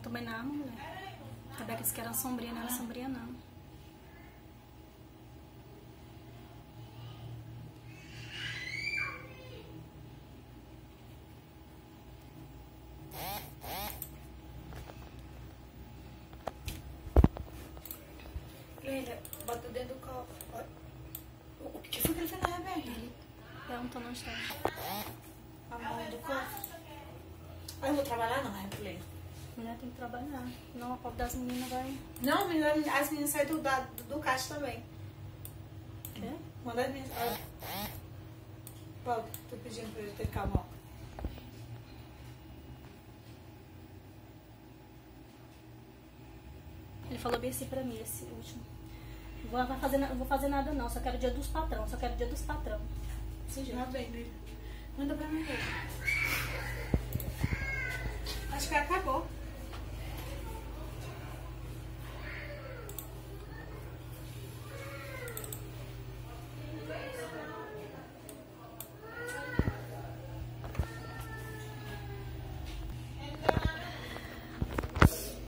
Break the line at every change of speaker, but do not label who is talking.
tomei na arma, mulher. A Beca disse que era sombria, não era sombria, não.
Leila, bota o dedo do copo. O que foi que ele fez na Rebeca?
Ele perguntou onde está.
A mão do copo. Ah, eu vou trabalhar não, é, Leila.
Mulher tem que trabalhar. Não, a pobre das meninas vai...
Não, as meninas saem do caixa também.
Quê?
Manda as meninas... Paulo, tô pedindo pra ele ter calma, ó.
Ele falou bem assim pra mim, esse último. Não vou fazer nada não, só quero o dia dos patrão, só quero o dia dos patrão. Desse jeito.
Já vem, Leila. Manda pra mim, Leila. Acho que acabou.